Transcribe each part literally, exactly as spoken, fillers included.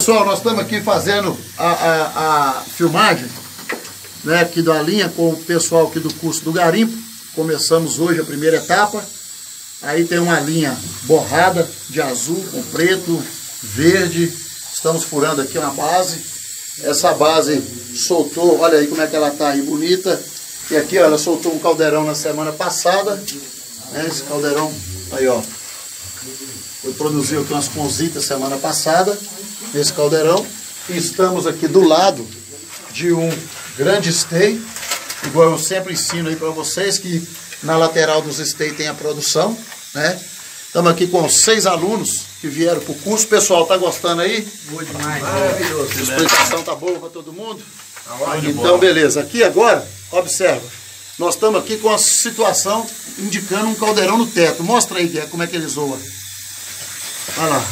Pessoal, nós estamos aqui fazendo a, a, a filmagem, né, aqui da linha com o pessoal aqui do curso do garimpo. Começamos hoje a primeira etapa. Aí tem uma linha borrada de azul com preto, verde. Estamos furando aqui uma base. Essa base soltou, olha aí como é que ela tá aí, bonita. E aqui, ó, ela soltou um caldeirão na semana passada. Né, esse caldeirão aí, ó. Eu produzi aqui umas ponzitas semana passada, nesse caldeirão. E estamos aqui do lado de um grande stay, igual eu sempre ensino aí para vocês, que na lateral dos stay tem a produção, né? Estamos aqui com seis alunos que vieram para o curso. Pessoal, tá gostando aí? Boa demais. Maravilhoso. A explicação tá boa para todo mundo? Então, beleza. Aqui agora, observa. Nós estamos aqui com a situação indicando um caldeirão no teto. Mostra aí como é que ele zoa. Olha lá.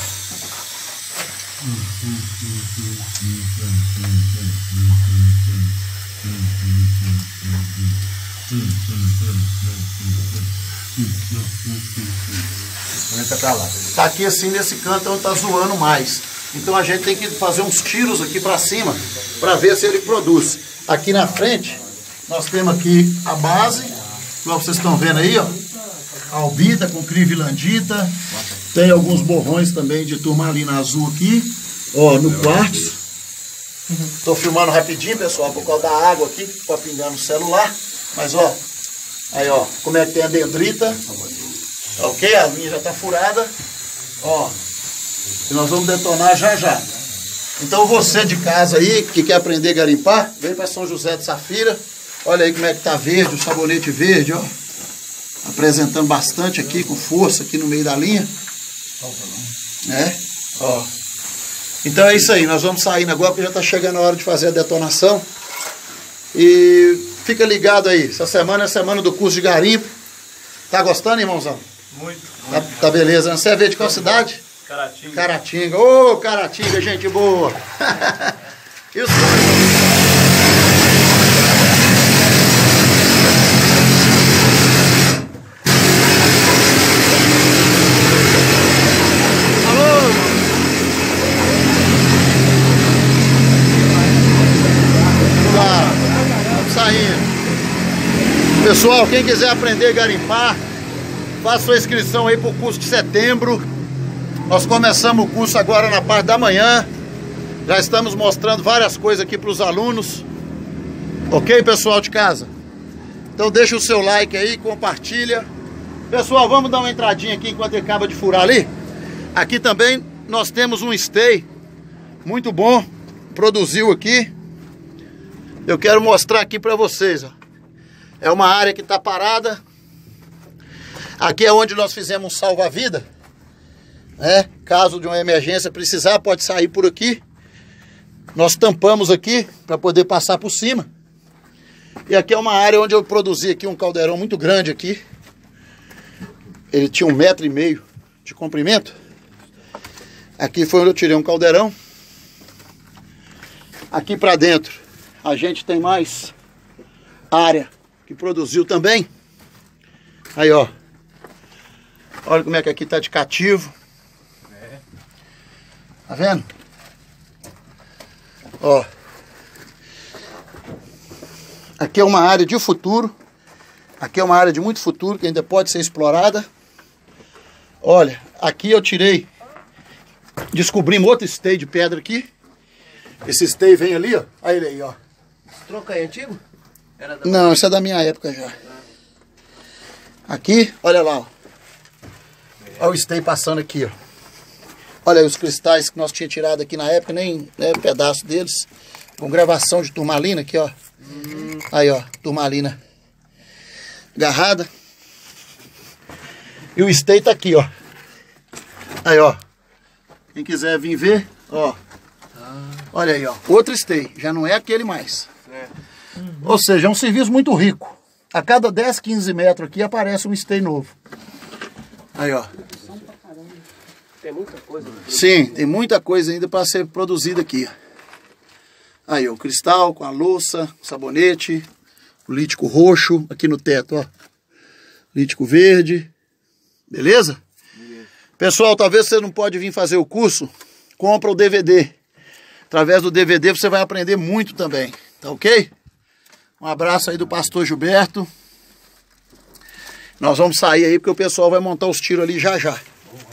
Tá aqui assim nesse canto onde tá zoando mais. Então a gente tem que fazer uns tiros aqui para cima para ver se ele produz. Aqui na frente nós temos aqui a base, como vocês estão vendo aí, ó. Albita com crivilandita. Tem alguns borrões também de turmalina azul aqui, ó, no quartzo. Tô filmando rapidinho, pessoal, por causa da água aqui, que tá pingando no celular. Mas, ó, aí, ó, como é que tem a dendrita. Ok? A linha já tá furada. Ó, e nós vamos detonar já já. Então, você de casa aí, que quer aprender a garimpar, vem para São José de Safira. Olha aí como é que tá verde, o sabonete verde, ó. Apresentando bastante aqui, com força, aqui no meio da linha. Né? Ó. Então é isso aí, nós vamos saindo agora porque já está chegando a hora de fazer a detonação. E fica ligado aí, essa semana é a semana do curso de garimpo. Tá gostando, irmãozão? Muito. Tá, tá beleza, você é de qual cidade? Caratinga. Caratinga, ô oh, Caratinga, gente boa. E o Pessoal, quem quiser aprender a garimpar, faça sua inscrição aí para o curso de setembro. Nós começamos o curso agora na parte da manhã. Já estamos mostrando várias coisas aqui para os alunos. Ok, pessoal de casa? Então deixa o seu like aí, compartilha. Pessoal, vamos dar uma entradinha aqui enquanto ele acaba de furar ali. Aqui também nós temos um stay muito bom. Produziu aqui. Eu quero mostrar aqui para vocês, ó. É uma área que está parada. Aqui é onde nós fizemos um salva-vida, né? Caso de uma emergência precisar, pode sair por aqui. Nós tampamos aqui para poder passar por cima. E aqui é uma área onde eu produzi aqui um caldeirão muito grande aqui. Ele tinha um metro e meio de comprimento. Aqui foi onde eu tirei um caldeirão. Aqui para dentro a gente tem mais área que produziu também. Aí, ó. Olha como é que aqui tá de cativo. É. Tá vendo? Ó. Aqui é uma área de futuro. Aqui é uma área de muito futuro que ainda pode ser explorada. Olha, aqui eu tirei. Descobrimos outro stay de pedra aqui. Esse stay vem ali, ó. Olha ele aí, ó. Tronco aí antigo? Era da... Não, isso é da minha época já. Aqui, olha lá, ó. Olha o stay passando aqui, ó. Olha aí os cristais que nós tínhamos tirado aqui na época, nem né, pedaço deles. Com gravação de turmalina aqui, ó. Hum. Aí, ó, turmalina agarrada. E o stay tá aqui, ó. Aí, ó. Quem quiser vir ver, ó. Ah. Olha aí, ó. Outro stay, já não é aquele mais. É. Uhum. Ou seja, é um serviço muito rico. A cada dez, quinze metros aqui aparece um stay novo. Aí, ó. Tem muita coisa. Sim, tem muita coisa ainda para ser produzida aqui. Aí, ó, o cristal com a louça, o sabonete, o lítico roxo aqui no teto, ó. Lítico verde. Beleza? Beleza. Pessoal, talvez você não pode vir fazer o curso. Compra o D V D. Através do D V D você vai aprender muito também, tá ok? Um abraço aí do pastor Gilberto. Nós vamos sair aí porque o pessoal vai montar os tiros ali já já.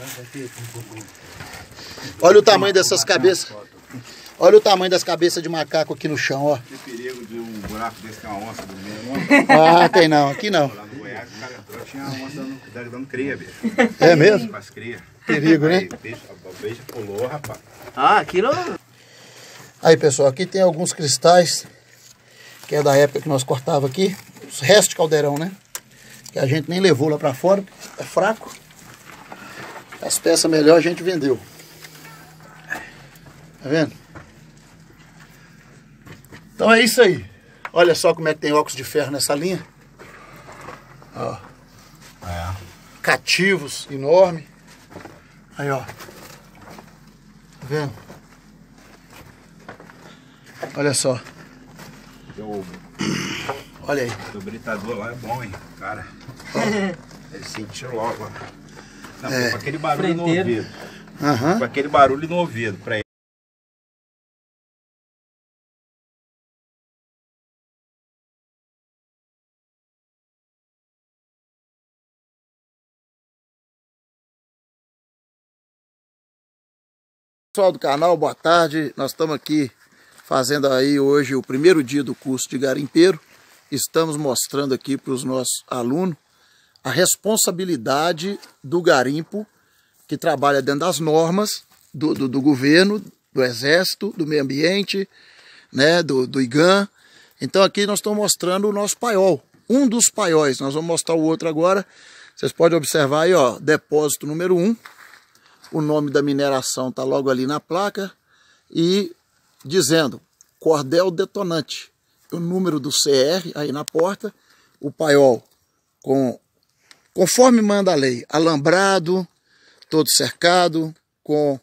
Olha o tamanho dessas cabeças. Olha o tamanho das cabeças de macaco aqui no chão, ó. Tem perigo de um buraco desse que é uma onça do meio. Ah, tem não, aqui não. Lá no Goiás, o cara entrou, tinha uma onça dando, dando cria, bicho. É mesmo? Com as crias. Perigo, né? Aí, o peixe, o peixe pulou, rapaz. Ah, aqui não. Aí, pessoal, aqui tem alguns cristais, que é da época que nós cortava aqui. Os restos de caldeirão, né? Que a gente nem levou lá pra fora, é fraco. As peças melhores a gente vendeu. Tá vendo? Então é isso aí. Olha só como é que tem óculos de ferro nessa linha. Ó. É. Cativos, enorme. Aí, ó. Tá vendo? Olha só. O, Olha aí. o britador lá é bom, hein, cara. Ele sentiu logo, ó. Não, É. com aquele barulho Frenteiro. no ouvido. Aham. Com aquele barulho no ouvido, pra ele. Pessoal do canal, boa tarde. Nós estamos aqui fazendo aí hoje o primeiro dia do curso de garimpeiro. Estamos mostrando aqui para os nossos alunos a responsabilidade do garimpo, que trabalha dentro das normas do, do, do governo, do exército, do meio ambiente, né, do, do IGAM. Então aqui nós estamos mostrando o nosso paiol, um dos paióis. Nós vamos mostrar o outro agora. Vocês podem observar aí, ó, depósito número um. O nome da mineração está logo ali na placa e dizendo cordel detonante. O número do C R aí na porta, o paiol com, conforme manda a lei, alambrado, todo cercado, com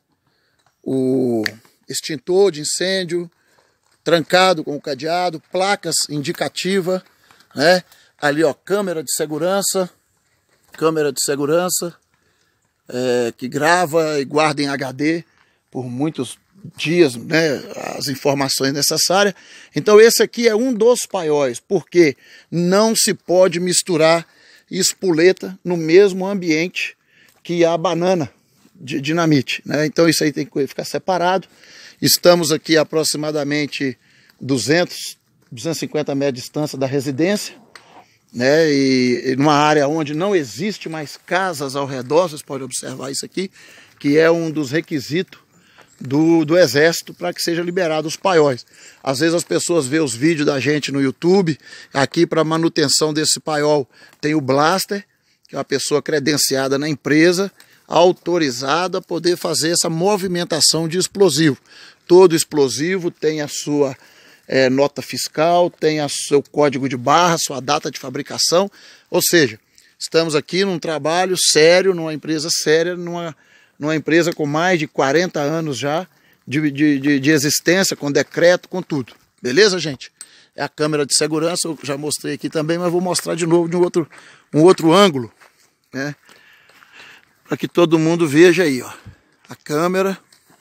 o extintor de incêndio, trancado com o cadeado, placas indicativas, né? Ali, ó, câmera de segurança, câmera de segurança, É, que grava e guarda em H D por muitos dias, né, as informações necessárias. Então esse aqui é um dos paióis, porque não se pode misturar espoleta no mesmo ambiente que a banana de dinamite, né? Então isso aí tem que ficar separado. Estamos aqui a aproximadamente duzentos, duzentos e cinquenta metros de distância da residência, né, e, e numa área onde não existe mais casas ao redor. Vocês podem observar isso aqui, que é um dos requisitos do, do exército para que seja liberado os paióis. Às vezes as pessoas veem os vídeos da gente no YouTube. Aqui, para manutenção desse paiol, tem o blaster, que é uma pessoa credenciada na empresa, autorizada a poder fazer essa movimentação de explosivo. Todo explosivo tem a sua É, nota fiscal, tem o seu código de barra, sua data de fabricação. Ou seja, estamos aqui num trabalho sério, numa empresa séria, numa, numa empresa com mais de quarenta anos já de, de, de, de existência, com decreto, com tudo. Beleza, gente? É a câmera de segurança, eu já mostrei aqui também, mas vou mostrar de novo de um outro, um outro ângulo, né? Para que todo mundo veja aí, ó, a câmera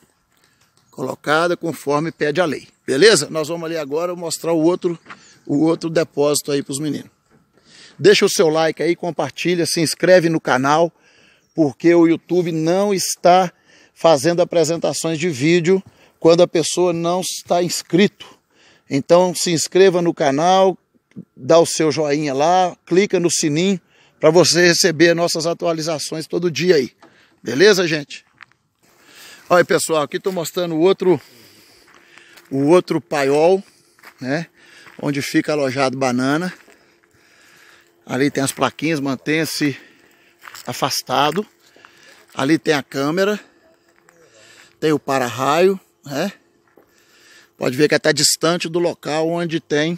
colocada conforme pede a lei. Beleza? Nós vamos ali agora mostrar o outro, o outro depósito aí para os meninos. Deixa o seu like aí, compartilha, se inscreve no canal, porque o YouTube não está fazendo apresentações de vídeo quando a pessoa não está inscrito. Então se inscreva no canal, dá o seu joinha lá, clica no sininho para você receber nossas atualizações todo dia aí. Beleza, gente? Olha aí, pessoal, aqui estou mostrando o outro, o outro paiol, né, onde fica alojado banana. Ali tem as plaquinhas, mantenha-se afastado. Ali tem a câmera, tem o para-raio, né? Pode ver que é até distante do local onde tem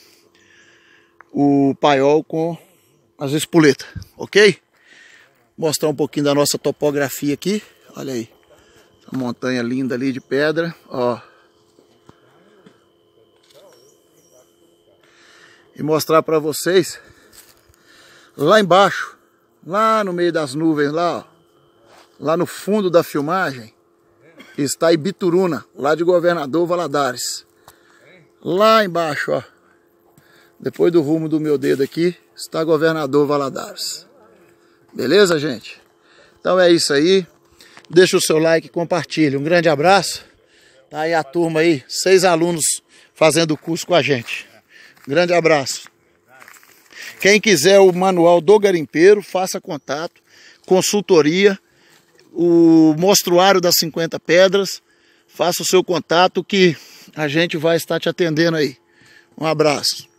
o paiol com as espoletas, ok? Vou mostrar um pouquinho da nossa topografia aqui, olha aí. Essa montanha linda ali de pedra, ó. E mostrar para vocês lá embaixo, lá no meio das nuvens, lá, ó, lá no fundo da filmagem, está Ibituruna, lá de Governador Valadares. Lá embaixo, ó. Depois do rumo do meu dedo aqui, está Governador Valadares. Beleza, gente? Então é isso aí. Deixa o seu like e compartilha. Um grande abraço. Tá aí a turma aí, seis alunos fazendo o curso com a gente. Grande abraço. Quem quiser o manual do garimpeiro, faça contato. Consultoria, o mostruário das cinquenta pedras. Faça o seu contato que a gente vai estar te atendendo aí. Um abraço.